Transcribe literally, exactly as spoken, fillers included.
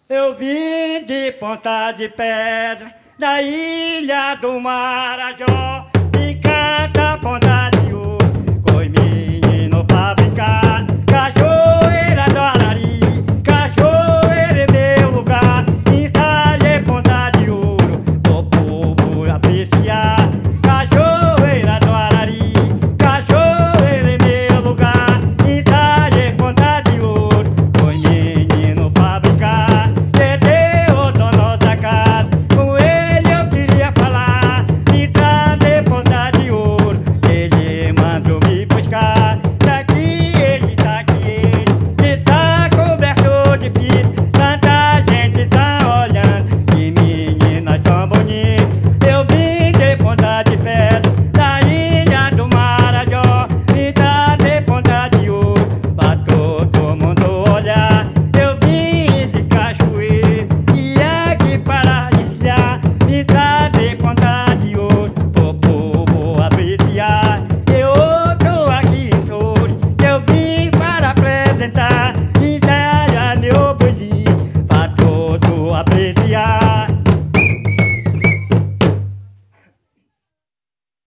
Eu vim de Ponta de Pedra, da ilha do Marajó, e canta Ponta de Ouro, coi menino pra brincar. Cachoeira do Arari, cachoeira é meu lugar, ensaiei Ponta de Ouro, pro povo apreciar. Cachoeira do Arari, cachoeira é meu lugar, ensaiei Ponta de Ouro, coi menino pra brincar. Pra